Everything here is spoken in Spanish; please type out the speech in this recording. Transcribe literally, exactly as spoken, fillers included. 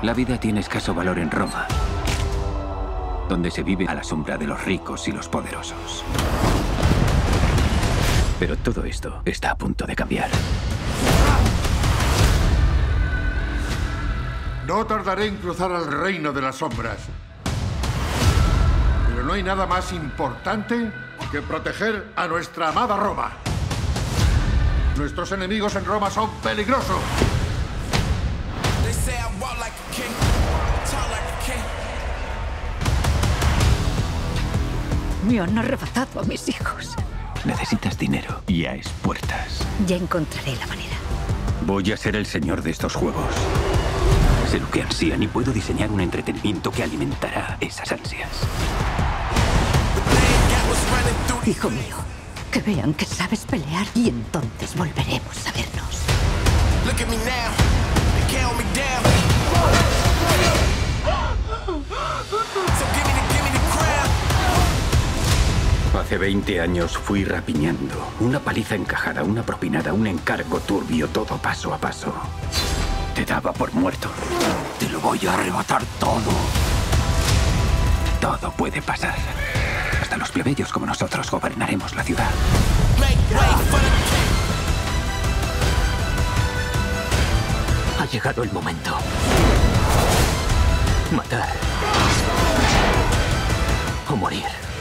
La vida tiene escaso valor en Roma, donde se vive a la sombra de los ricos y los poderosos. Pero todo esto está a punto de cambiar. No tardaré en cruzar al reino de las sombras. Pero no hay nada más importante que proteger a nuestra amada Roma. Nuestros enemigos en Roma son peligrosos. Me han arrebatado a mis hijos. Necesitas dinero y a expuertas. Ya encontraré la manera. Voy a ser el señor de estos juegos. Sé lo que ansían y puedo diseñar un entretenimiento que alimentará esas ansias. Hijo mío, que vean que sabes pelear y entonces volveremos a vernos. Hace veinte años fui rapiñando. Una paliza encajada, una propinada, un encargo turbio, todo paso a paso. Te daba por muerto. Te lo voy a arrebatar todo. Todo puede pasar. Hasta los plebeyos como nosotros gobernaremos la ciudad. Ha llegado el momento. Matar. O morir.